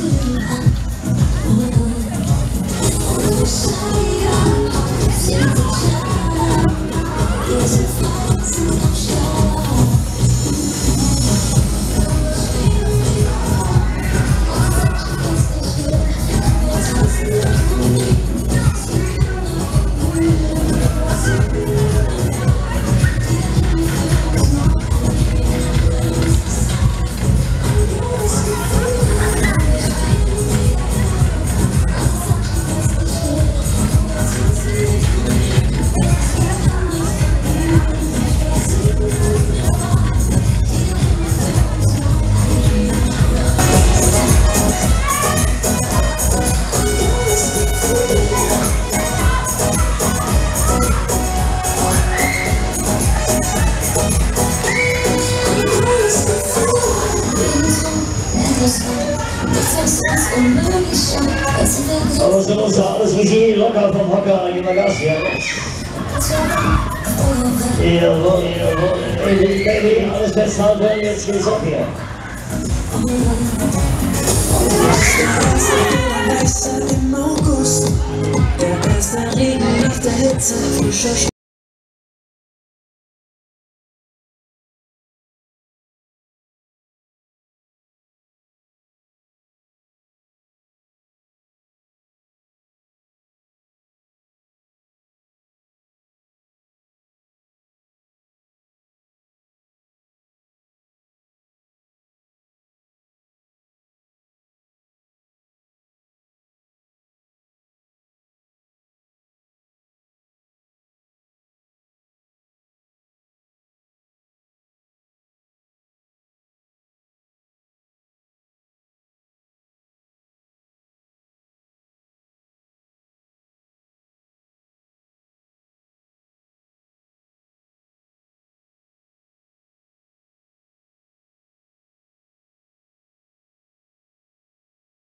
Aber so muss ja alles Regie locker vom Hocker, immer Gas hier. Jawohl, jawohl, Baby, alles festhalten, jetzt geht's ab hier. Im August, der erste Regen nach der Hitze, frischer